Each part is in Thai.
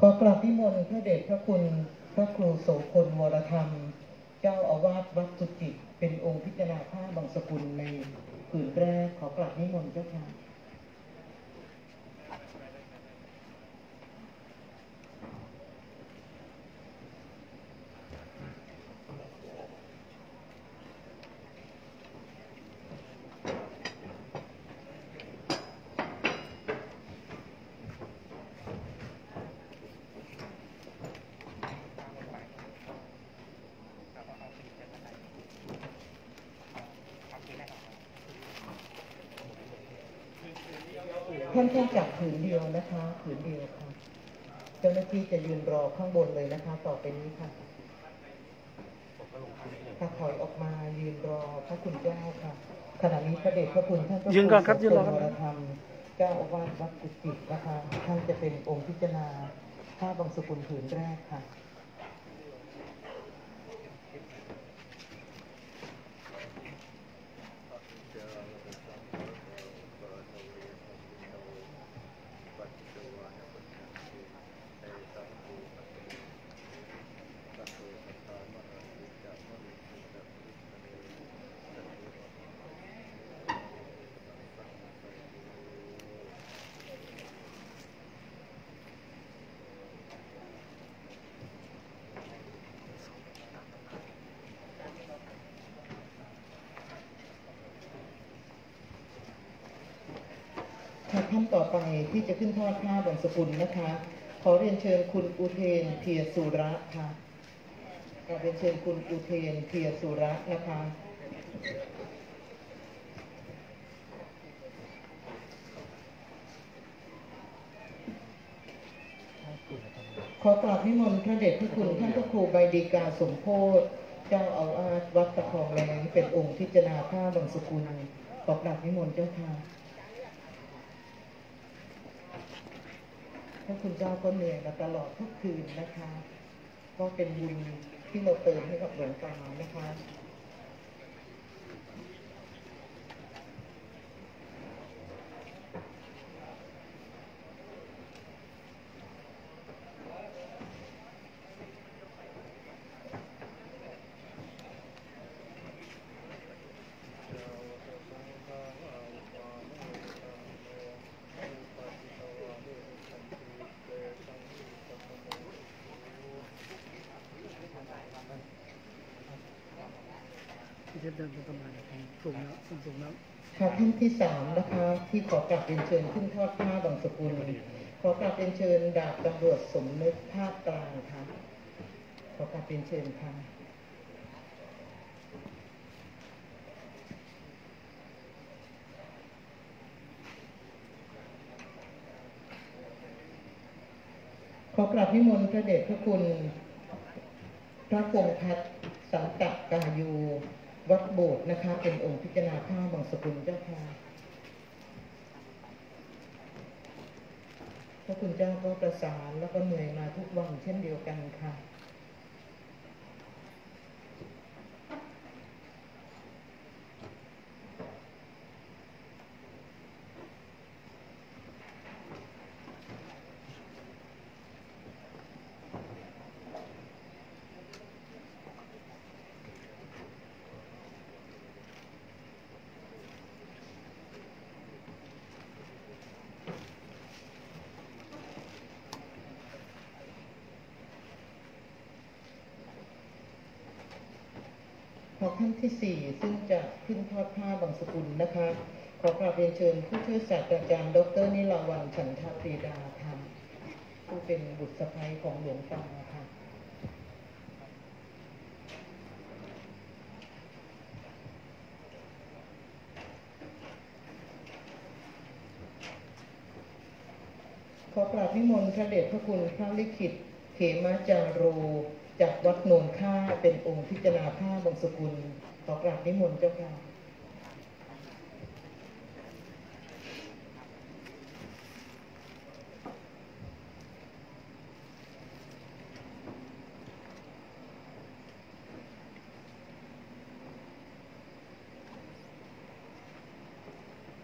ขอกราบนิมนต์พระเดชพระคุณพระครูโสพลวรธรรมเจ้าอาวาสวัดสุจิตเป็นองค์พิจารณาผ้าบางสกุลในผืนแรกขอกราบนิมนต์เจ้าค่ะท่านแค่จับผืนเดียวนะคะผืนเดียวค่ะเจ้าหน้าที่จะยืนรอข้างบนเลยนะคะต่อไปนี้ค่ะถ้าถอยออกมายืนรอพระคุณเจ้าค่ะขณะนี้พระเดชพระคุณท่านพระครูโสพลวรธรรมเจ้าอาวาสวัดกุจิตนะคะท่านจะเป็นองค์พิจารณาผ้าบางสกุลผืนแรกค่ะท่านต่อไปที่จะขึ้นทอดผ้าบางสกุลนะคะขอเรียนเชิญคุณอุเทนเทียสุระค่ะขอเรียนเชิญคุณอุเทนเทียสุระนะคะขอกราบนิมนต์พระเดชพระคุณท่านพระครูใบดีกาสมโพธิเจ้าอาวาสวัดตะคองแรงเป็นองค์พิจารณาผ้าบางสกุลขอกราบนิมนต์เจ้าค่ะพระคุณเจ้าก็เหนื่อยมาตลอดทุกคืนนะคะก็เป็นบุญที่เราเติมให้กับหลวงตานะคะเดินประมาณสูงแล้วสูงแล้วค่ะท่านที่3นะคะที่ขอกราบเรียนเชิญขึ้นทอดผ้าบางสกุลขอกราบเรียนเชิญดาบตำรวจสมนึกภาคกลางค่ะขอกราบเรียนเชิญค่ะขอกราบนิมนต์พระเดชพระคุณพระพงษ์พัฒน์สังกัดกายูวัดโบสถ์นะคะเป็นองค์พิจารณาผ้าบางสกุลเจ้าค่ะพระคุณเจ้าก็ประสานแล้วก็เหนื่อยมาทุกวันเช่นเดียวกันค่ะขอท่านที่4ซึ่งจะขึ้นทอดผ้าบางสกุลนะคะขอกราบเรียนเชิญผู้ช่วยศาสตราจารย์ดร.นิลาวัลย์ฉันทปรีดาค่ะผู้เป็นบุตรสะใภ้ของหลวงตาค่ะขอกราบนิมนต์พระเดชพระคุณพระลิขิตเขมาจาโรจากวัดโนนค่าเป็นองค์พิจารณาผ้าบางสกุลขอกราบนิมนต์เจ้าค่ะ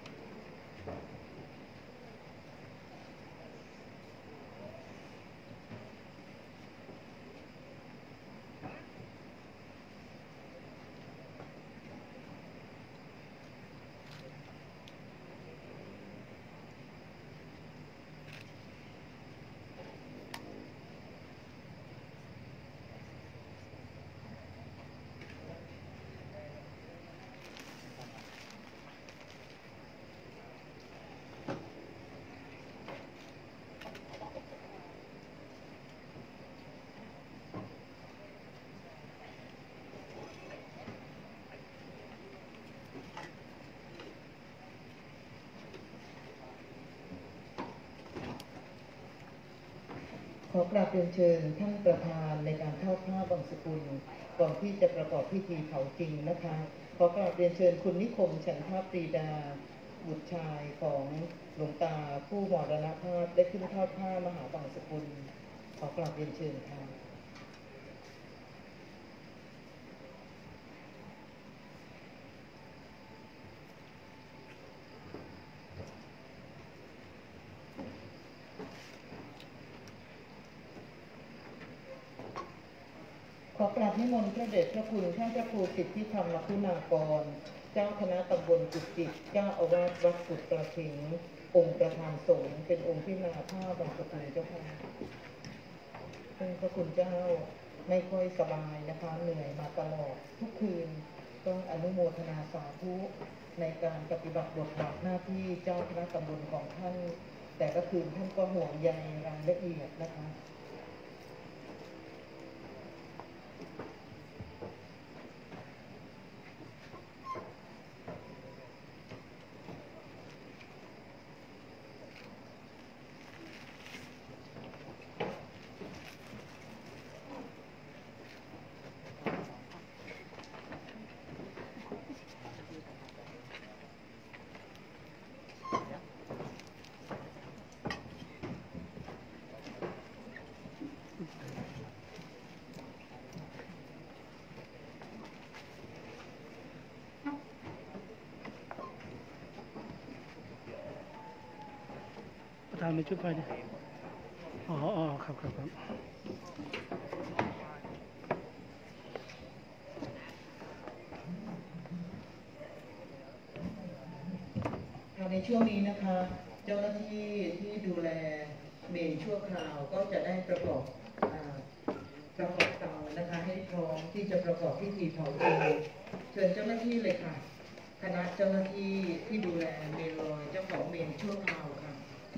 ขขอกราบเรียนเชิญท่านประธานในการทอดผ้าบังสกุลก่อนที่จะประกอบพิธีเผาจริงนะคะขอกราบเรียนเชิญคุณนิคมฉันทปรีดาบุตรชายของหลวงตาผู้มรณภาพได้ขึ้นทอดผ้ามหาบังสกุลขอกราบเรียนเชิญค่ะขอกราบนิมนต์พระเดชพระคุณท่านพระครูสิทธิธรรมคุณากรเจ้าคณะตำบลกุจิตเจ้าอาวาสวัดกุฎกระถิงองค์ประธานสงฆ์เป็นองค์ที่นาผ้าบังสกุลเจ้าค่ะเป็นพระคุณเจ้าไม่ค่อยสบายนะคะเหนื่อยมาตลอดทุกคืนต้องอนุโมทนาสาธุในการปฏิบัติบทบาทหน้าที่เจ้าคณะตำบลของท่านแต่ก็คือท่านก็ห่วงใยรายละเอียดนะคะประธานเป็นชุดไฟดิอ๋อครับในช่วงนี้นะคะเจ้าหน้าที่ที่ดูแลเมนชั่วคราวก็จะได้ประกอบเตานะคะให้พร้อมที่จะประกอบพิธีเผาจริงเชิญเจ้าหน้าที่เลยค่ะคณะเจ้าหน้าที่ที่ดูแลเมนลอยเจ้าของเมนชั่วคราวค่ะ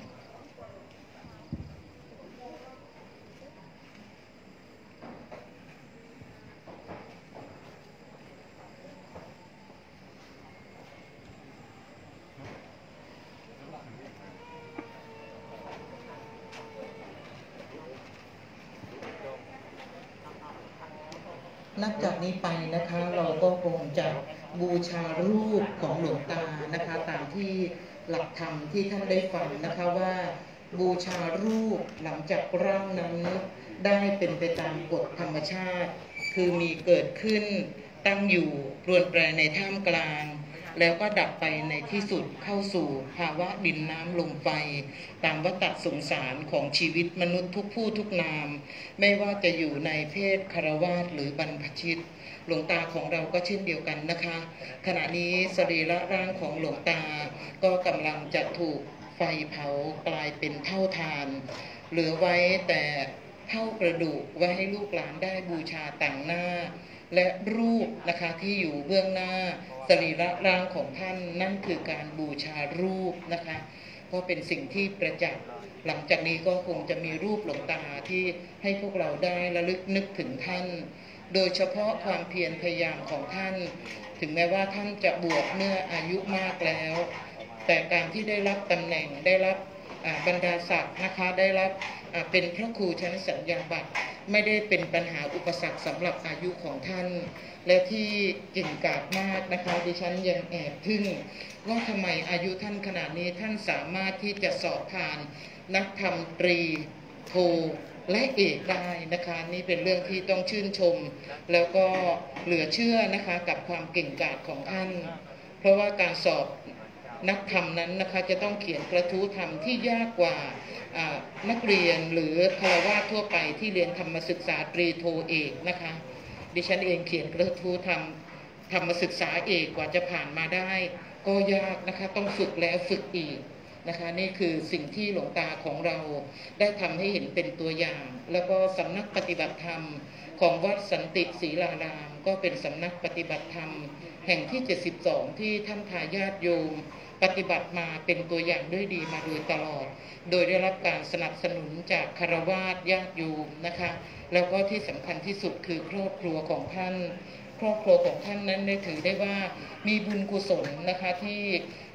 นับจากนี้ไปนะคะเราก็คงจะบูชารูปของหลวงตานะคะตามที่หลักธรรมที่ท่านได้ฟังนะคะว่าบูชารูปหลังจากร่างนั้นได้เป็นไปตามกฎธรรมชาติคือมีเกิดขึ้นตั้งอยู่ปรวนแปรในท่ามกลางแล้วก็ดับไปในที่สุดเข้าสู่ภาวะดินน้ำลมไฟตามวัฏสงสารของชีวิตมนุษย์ทุกผู้ทุกนามไม่ว่าจะอยู่ในเพศคฤหัสถ์หรือบรรพชิตหลวงตาของเราก็เช่นเดียวกันนะคะขณะนี้สรีระร่างของหลวงตาก็กำลังจะถูกไฟเผากลายเป็นเท่าฐานเหลือไว้แต่เท่ากระดูกไว้ให้ลูกหลานได้บูชาต่างหน้าและรูปนะคะที่อยู่เบื้องหน้าสรีระร่างของท่านนั่นคือการบูชารูปนะคะก็เป็นสิ่งที่ประจักษ์หลังจากนี้ก็คงจะมีรูปหลวงตาที่ให้พวกเราได้ระลึกนึกถึงท่านโดยเฉพาะความเพียรพยายามของท่านถึงแม้ว่าท่านจะบวชเมื่ออายุมากแล้วแต่การที่ได้รับตำแหน่งได้รับบรรดาศักดิ์นะคะได้รับเป็นพระครูชั้นสัญญาบัตรไม่ได้เป็นปัญหาอุปสรรคสำหรับอายุของท่านและที่เก่งกาจมากนะคะดิฉันยังแอบทึ่งว่าทำไมอายุท่านขนาดนี้ท่านสามารถที่จะสอบผ่านนักธรรมตรีโทและเอกได้นะคะนี่เป็นเรื่องที่ต้องชื่นชมแล้วก็เหลือเชื่อนะคะกับความเก่งกาจของท่านเพราะว่าการสอบนักธรรมนั้นนะคะจะต้องเขียนกระทู้ธรรมที่ยากกว่านักเรียนหรือฆราวาสทั่วไปที่เรียนธรรมศึกษาตรีโทเอกนะคะดิฉันเองเขียนกระทู้ธรรมศึกษาเอกกว่าจะผ่านมาได้ก็ยากนะคะต้องฝึกแล้วฝึกอีกนะคะนี่คือสิ่งที่หลวงตาของเราได้ทำให้เห็นเป็นตัวอย่างแล้วก็สำนักปฏิบัติธรรมของวัดสันติศรีลารามก็เป็นสำนักปฏิบัติธรรมแห่งที่72ที่ท่านทายาทโยมปฏิบัติมาเป็นตัวอย่างด้วยดีมาโดยตลอดโดยได้รับการสนับสนุนจากฆราวาสญาติโยมนะคะแล้วก็ที่สำคัญที่สุดคือครอบครัวของท่านครอบครัวของท่านนั้นได้ถือได้ว่ามีบุญกุศลนะคะที่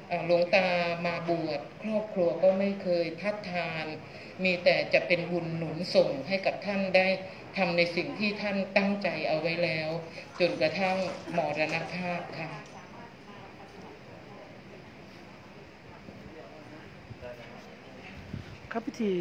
หลวงตามาบวชครอบครัวก็ไม่เคยทัดทานมีแต่จะเป็นบุญหนุนส่งให้กับท่านได้ทำในสิ่งที่ท่านตั้งใจเอาไว้แล้วจนกระทั่งมรณภาพค่ะครับพิธี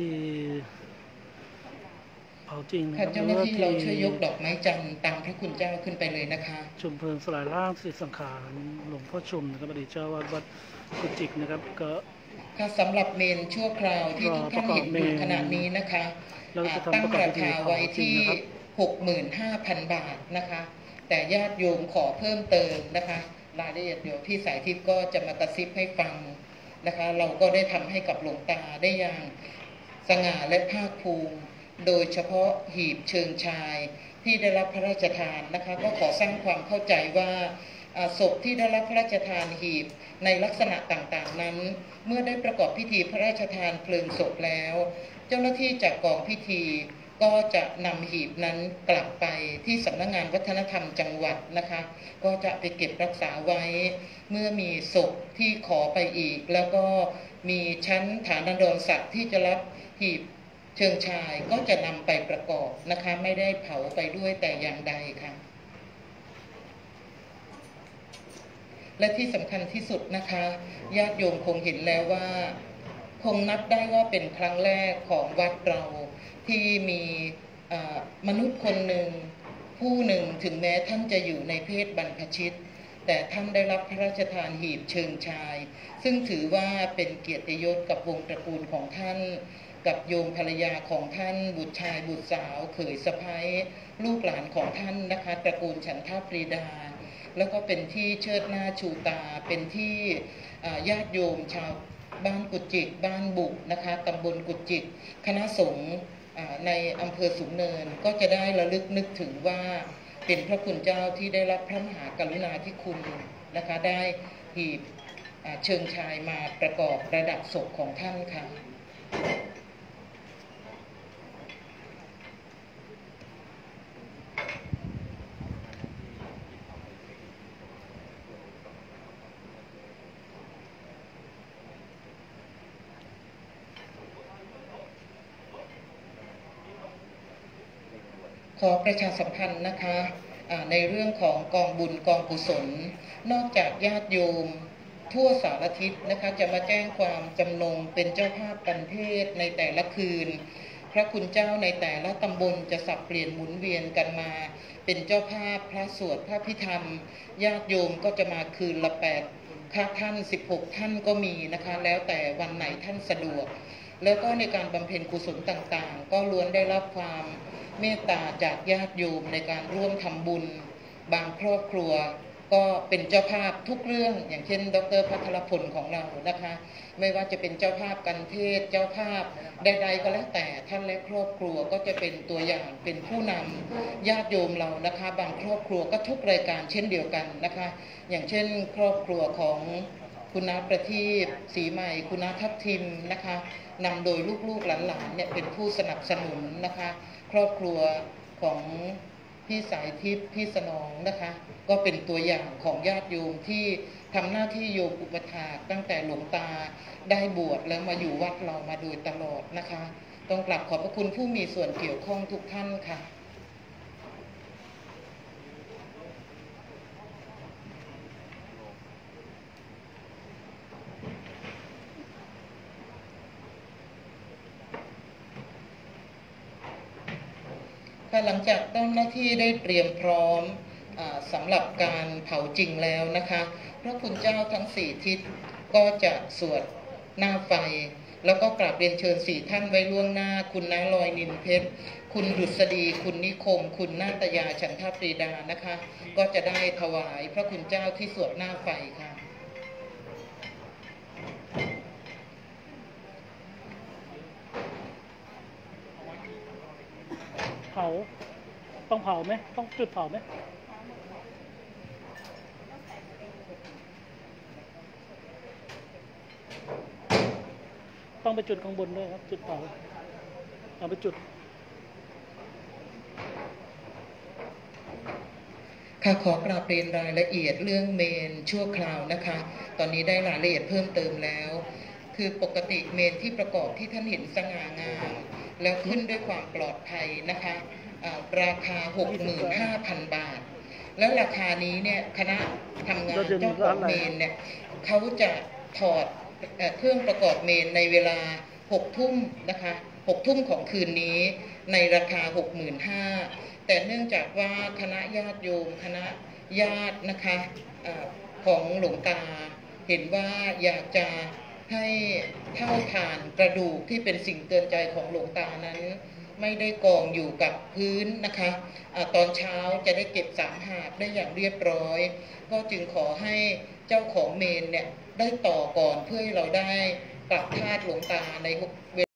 เผาจริงนะคค่ะรับเจ้าหน้าที่เราช่วยยกดอกไม้จันทร์ตามพระคุณเจ้าขึ้นไปเลยนะคะชุมเพลิงสลายร่างสิสังขารหลวงพ่อชุมนะครับอดีตเจ้าวาดวัดกุจิกนะครับก็ค่ะสำหรับเมนชั่วคราวที่ทุกท่านเห็นอยู่ขณะนี้นะคะตั้งราคาไว้ที่ 65,000 บาทนะคะแต่ญาติโยมขอเพิ่มเติมนะคะรายละเอียดเดี๋ยวพี่สายทิพย์ก็จะมากระซิบให้ฟังนะคะเราก็ได้ทำให้กับหลวงตาได้อย่างสง่าและภาคภูมิโดยเฉพาะหีบเชิงชายที่ได้รับพระราชทานนะคะก็ขอสร้างความเข้าใจว่าศพที่ได้รับพระราชทานหีบในลักษณะต่างๆนั้นเมื่อได้ประกอบพิธีพระราชทานเพลิงศพแล้วเจ้าหน้าที่จากกองพิธีก็จะนำหีบนั้นกลับไปที่สำนักงานวัฒนธรรมจังหวัดนะคะก็จะไปเก็บรักษาไว้เมื่อมีศพที่ขอไปอีกแล้วก็มีชั้นฐานดรศักดิ์ที่จะรับหีบเชิงชายก็จะนำไปประกอบนะคะไม่ได้เผาไปด้วยแต่อย่างใดค่ะและที่สำคัญที่สุดนะคะญาติโยมคงเห็นแล้วว่าคงนับได้ว่าเป็นครั้งแรกของวัดเราที่มีมนุษย์คนหนึ่งผู้หนึ่งถึงแม้ท่านจะอยู่ในเพศบรรพชิตแต่ท่านได้รับพระราชทานหีบเชิงชายซึ่งถือว่าเป็นเกียรติยศกับวงตระกูลของท่านกับโยมภรรยาของท่านบุตรชายบุตรสาวเขยสะใภ้ลูกหลานของท่านนะคะตระกูลฉันทปรีดาแล้วก็เป็นที่เชิดหน้าชูตาเป็นที่ญาติโยมชาวบ้านกุจิกบ้านบุกนะคะตำบลกุจิกคณะสงฆ์ในอำเภอสูงเนินก็จะได้ระลึกนึกถึงว่าเป็นพระคุณเจ้าที่ได้รับพระมหากรุณาธิคุณนะคะได้หีบเชิงชายมาประกอบประดับศพของท่านค่ะขอประชาสัมพันธ์นะคะในเรื่องของกองบุญกองกุศลนอกจากญาติโยมทั่วสารทิศนะคะจะมาแจ้งความจำนงเป็นเจ้าภาพกันเทศในแต่ละคืนพระคุณเจ้าในแต่ละตำบลจะสับเปลี่ยนหมุนเวียนกันมาเป็นเจ้าภาพพระสวดพระพิธรรมญาติโยมก็จะมาคืนละ8ค่าท่าน16ท่านก็มีนะคะแล้วแต่วันไหนท่านสะดวกแล้วก็ในการบำเพ็ญกุศลต่างๆก็ล้วนได้รับความเมตตาจากญาติโยมในการร่วมทำบุญบางครอบครัวก็เป็นเจ้าภาพทุกเรื่องอย่างเช่นดร.ภัทรพลของเรานะคะไม่ว่าจะเป็นเจ้าภาพกันเทศเจ้าภาพใดๆก็แล้วแต่ท่านและครอบครัวก็จะเป็นตัวอย่างเป็นผู้นำญาติโยมเรานะคะบางครอบครัวก็ทุกรายการเช่นเดียวกันนะคะอย่างเช่นครอบครัวของคุณน้าประทีปศรีใหม่คุณน้าทับทิมนะคะนำโดยลูกๆหลานๆเนี่ยเป็นผู้สนับสนุนนะคะครอบครัวของพี่สายทิพย์พี่สนองนะคะก็เป็นตัวอย่างของญาติโยมที่ทำหน้าที่โยมอุปถากตั้งแต่หลวงตาได้บวชแล้วมาอยู่วัดเรามาโดยตลอดนะคะต้องกราบขอบพระคุณผู้มีส่วนเกี่ยวข้องทุกท่านค่ะหลังจากเจ้าหน้าที่ได้เตรียมพร้อมสำหรับการเผาจริงแล้วนะคะพระคุณเจ้าทั้ง4ทิศก็จะสวดหน้าไฟแล้วก็กราบเรียนเชิญ4ท่านไว้ล่วงหน้าคุณน้าลอยนินเพชรคุณดุษฎีคุณนิคมคุณนาตยาฉันทปรีดานะคะก็จะได้ถวายพระคุณเจ้าที่สวดหน้าไฟค่ะเผาต้องเผาไหมต้องจุดเผาไหมต้องไปจุดข้างบนด้วยครับจุดเผาเอาไปจุดค่ะขอกราบเรียนรายละเอียดเรื่องเมนชั่วคราวนะคะ ตอนนี้ได้รายละเอียดเพิ่มเติมแล้ว คือปกติเมนที่ประกอบที่ท่านเห็นสง่างามแล้วขึ้นด้วยความปลอดภัยนะคะราคา 65,000 บาท แล้วราคานี้เนี่ยคณะทำงานเจ้าของเมนเนี่ยเขาจะถอดเครื่องประกอบเมนในเวลา 6 ทุ่มนะคะ 6 ทุ่มของคืนนี้ในราคา 65,000 แต่เนื่องจากว่าคณะญาติโยมคณะญาตินะคะของหลวงตาเห็นว่าอยากจะให้เท่าฐานกระดูกที่เป็นสิ่งเตือนใจของหลวงตานั้นไม่ได้กองอยู่กับพื้นนะคะตอนเช้าจะได้เก็บ3 หาบได้อย่างเรียบร้อยก็จึงขอให้เจ้าของเมนเนี่ยได้ต่อก่อนเพื่อให้เราได้กลับธาตุหลวงตาใน